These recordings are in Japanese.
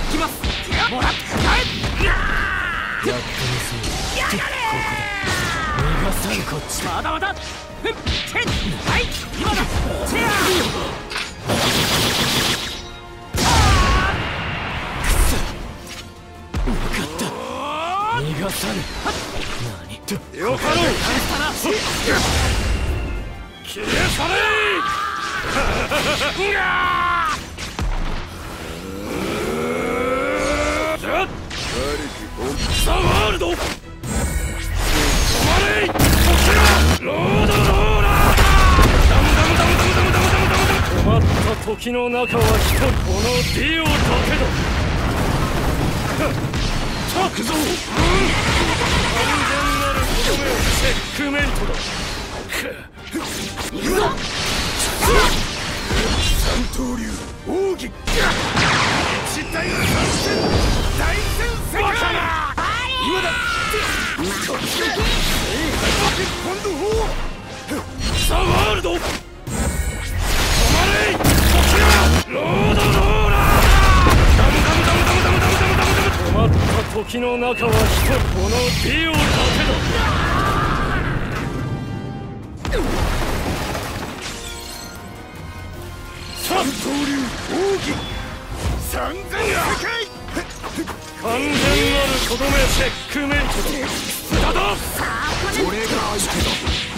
きます。もらって帰っ。やってみせよ。ここだ。逃がさんこっち。まだまだ。はい、今だ。チェア。分かった。逃がさぬ。何と。よかろう。消え去れ。ザ・ワールド。止まれ。こちらロードローラー。ダムダムダムダムダムダムダムダムダム。止まった時の中は一人。このディオだけだ。着ぞ。完全なるとどめをチェックメイトだ。行くぞ。三刀流奥義。一体の三戦大戦世界。今だ。今度ザ・ワールド。止まれ。こちらロードローラー。ダムダムダムダムダムダムダムダムダム。止まった時の中は一人。このディオだけだ。三刀流奥義三千世界。完全なるとどめチェックメイトだ。だだ。俺が相手だ。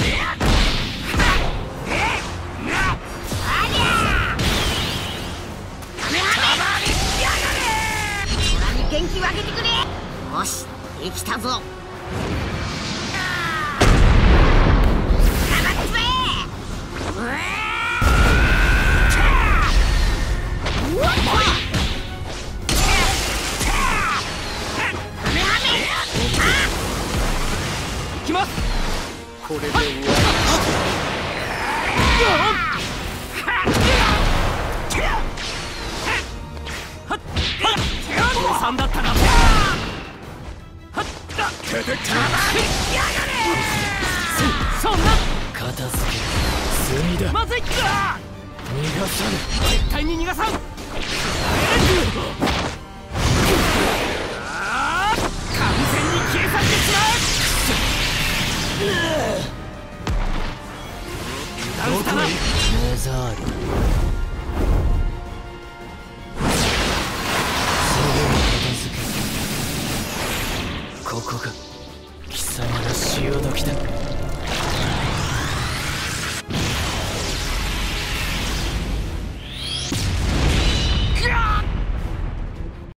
元気をあげてくれ。よし、できたぞ。 行きます。これで終わり。さんだったな。出てきた。そんな片付け済みだ。まずいか。逃がさぬ。絶対に逃がさん。完全に消え去ってしまう。油断したな。メザール。